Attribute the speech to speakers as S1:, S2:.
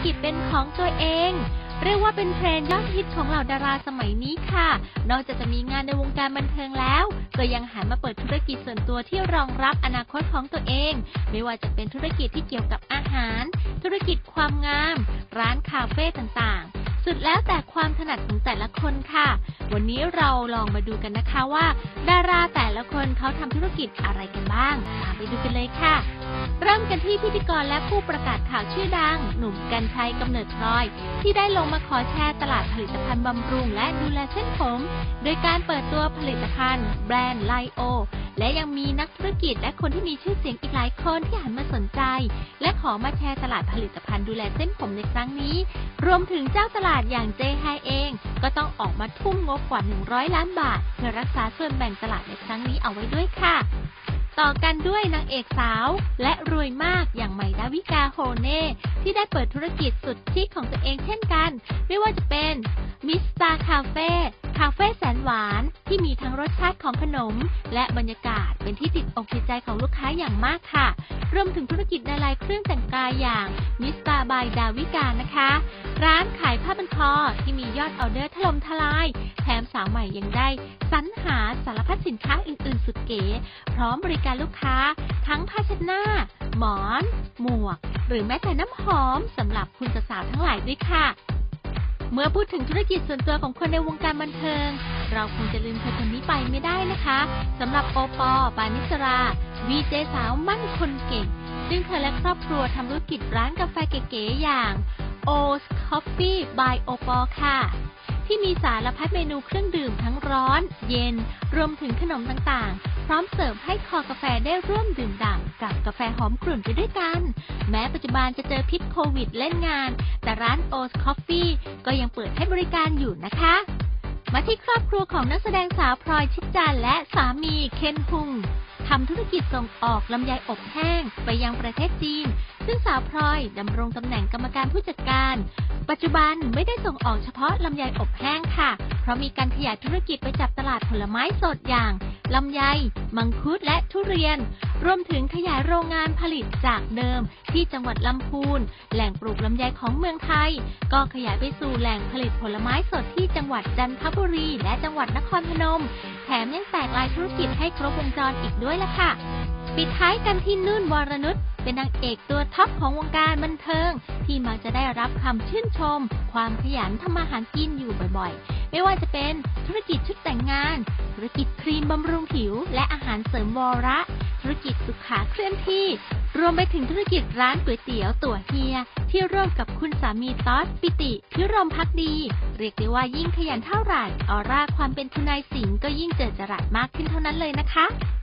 S1: กิจเป็นของตัวเองเรียกว่าเป็นเทรนด์ยอดฮิตของเหล่าดาราสมัยนี้ค่ะนอกจากจะมีงานในวงการบันเทิงแล้วก็ยังหันมาเปิดธุรกิจส่วนตัวที่รองรับอนาคตของตัวเองไม่ว่าจะเป็นธุรกิจที่เกี่ยวกับอาหารธุรกิจความงามร้านคาเฟ่ต่างๆสุดแล้วแต่ความถนัดของแต่ละคนค่ะวันนี้เราลองมาดูกันนะคะว่าดาราแต่ละคนเขาทำธุรกิจอะไรกันบ้างตามไปดูกันเลยค่ะเริ่มกันที่พิธีกรและผู้ประกาศข่าวชื่อดังหนุ่มกรรชัยกำเนิดพลอยที่ได้ลงมาขอแชร์ตลาดผลิตภัณฑ์บำรุงและดูแลเส้นผมโดยการเปิดตัวผลิตภัณฑ์แบรนด์ไลโอและยังมีนักธุรกิจและคนที่มีชื่อเสียงอีกหลายคนที่หันมาสนใจและขอมาแชร์ตลาดผลิตภัณฑ์ดูแลเส้นผมในครั้งนี้รวมถึงเจ้าตลาดอย่างเจไฮเองก็ต้องออกมาทุ่มงบกว่า100 ล้านบาทเพื่อรักษาส่วนแบ่งตลาดในครั้งนี้เอาไว้ด้วยค่ะต่อกันด้วยนางเอกสาวและรวยมากอย่างใหม่ดาวิกาโฮเน่ที่ได้เปิดธุรกิจสุดชิคของตัวเองเช่นกันไม่ว่าจะเป็นมิสตาคาเฟ่แสนหวานที่มีทั้งรสชาติของขนมและบรรยากาศเป็นที่ติดอกติดใจของลูกค้าอย่างมากค่ะรวมถึงธุรกิจในลายเครื่องแต่งกายอย่างมิสตาบายดาวิกานะคะร้านขายผ้าบันคอที่มียอดออเดอร์ถล่มทลายแถมสาวใหม่ยังได้สรรหาสารพัดสินค้าอื่นๆสุดเก๋พร้อมบริการลูกค้าทั้งผ้าเช็ดหน้าหมอนหมวกหรือแม้แต่น้ำหอมสำหรับคุณสาวๆทั้งหลายด้วยค่ะเมื่อพูดถึงธุรกิจส่วนตัวของคนในวงการบันเทิงเราคงจะลืมคนนี้ไปไม่ได้นะคะสำหรับโอปอปานิสราวีเจสาวมั่นคนเก่งซึ่งเธอและครอบครัวทำธุรกิจร้านกาแฟเก๋ๆอย่าง O's Coffee by โอปอค่ะที่มีสารพัดเมนูเครื่องดื่มทั้งร้อนเย็นรวมถึงขนมต่างๆพร้อมเสิร์ฟให้คอกาแฟได้ร่วมดื่มด่ำกับกาแฟหอมกลุ่นไปด้วยกันแม้ปัจจุบันจะเจอพิษโควิดเล่นงานแต่ร้าน O's Coffee ก็ยังเปิดให้บริการอยู่นะคะมาที่ครอบครัวของนักแสดงสาวพลอยชิดจันทร์และสามีเคนฮุงทำธุรกิจส่งออกลำไยอบแห้งไปยังประเทศจีนซึ่งสาวพลอยดำรงตำแหน่งกรรมการผู้จัดการปัจจุบันไม่ได้ส่งออกเฉพาะลำไยอบแห้งค่ะเพราะมีการขยายธุรกิจไปจับตลาดผลไม้สดอย่างลำไยมังคุดและทุเรียนรวมถึงขยายโรงงานผลิตจากเดิมที่จังหวัดลำพูนแหล่งปลูกลำไยของเมืองไทยก็ขยายไปสู่แหล่งผลิตผลไม้สดที่จังหวัดจันทบุรีและจังหวัดนครพนมแถมยังแตกลายธุรกิจให้ครบวงจรอีกด้วยล่ะค่ะปิดท้ายกันที่นุ่นวรนุชเป็นนางเอกตัวท็อปของวงการบันเทิงที่มักจะได้รับคำชื่นชมความขยันทำมาหากินอยู่บ่อยๆไม่ว่าจะเป็นธุรกิจชุดแต่งงานธุรกิจครีมบำรุงผิวและอาหารเสริมวรธุรกิจสุขาเคลื่อนที่รวมไปถึงธุรกิจร้านก๋วยเตี๋ยวตั๋วเฮียที่ร่วมกับคุณสามีต๊อดปิติพิรมภักดีเรียกได้ว่ายิ่งขยันเท่าไหร่ออร่าความเป็นทนายสิงห์ก็ยิ่งเจิดจรัสมากขึ้นเท่านั้นเลยนะคะ